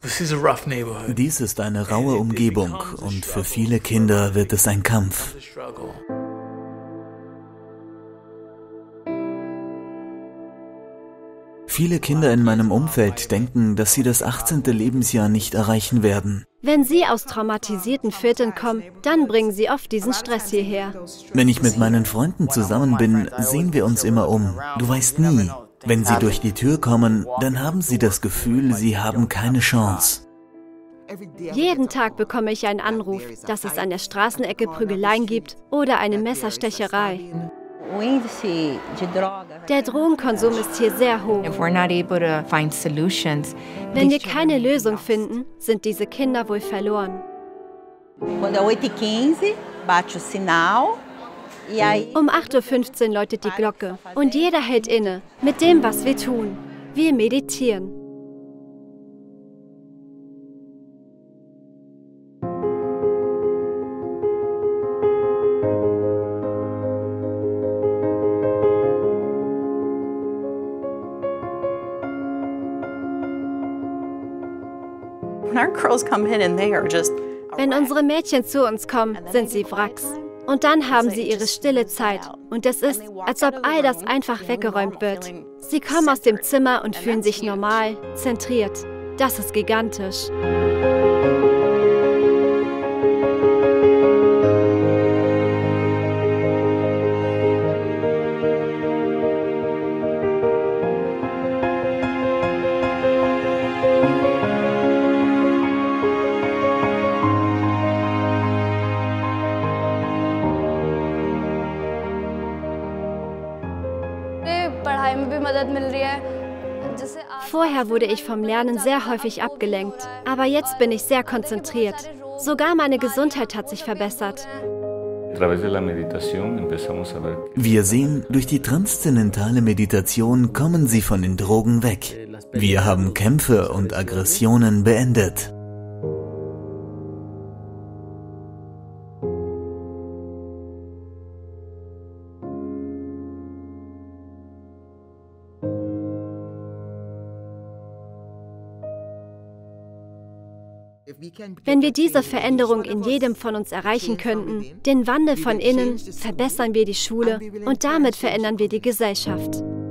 Dies ist eine raue Umgebung und für viele Kinder wird es ein Kampf. Viele Kinder in meinem Umfeld denken, dass sie das 18. Lebensjahr nicht erreichen werden. Wenn sie aus traumatisierten Vierteln kommen, dann bringen sie oft diesen Stress hierher. Wenn ich mit meinen Freunden zusammen bin, sehen wir uns immer um. Du weißt nie. Wenn sie durch die Tür kommen, dann haben sie das Gefühl, sie haben keine Chance. Jeden Tag bekomme ich einen Anruf, dass es an der Straßenecke Prügeleien gibt oder eine Messerstecherei. Der Drogenkonsum ist hier sehr hoch. Wenn wir keine Lösung finden, sind diese Kinder wohl verloren. Um 8:15 Uhr läutet die Glocke und jeder hält inne mit dem, was wir tun. Wir meditieren. Wenn unsere Mädchen zu uns kommen, sind sie Wracks. Und dann haben sie ihre stille Zeit. Und es ist, als ob all das einfach weggeräumt wird. Sie kommen aus dem Zimmer und fühlen sich normal, zentriert. Das ist gigantisch. Vorher wurde ich vom Lernen sehr häufig abgelenkt, aber jetzt bin ich sehr konzentriert. Sogar meine Gesundheit hat sich verbessert. Wir sehen, durch die transzendentale Meditation kommen sie von den Drogen weg. Wir haben Kämpfe und Aggressionen beendet. Wenn wir diese Veränderung in jedem von uns erreichen könnten, den Wandel von innen, verbessern wir die Schule und damit verändern wir die Gesellschaft.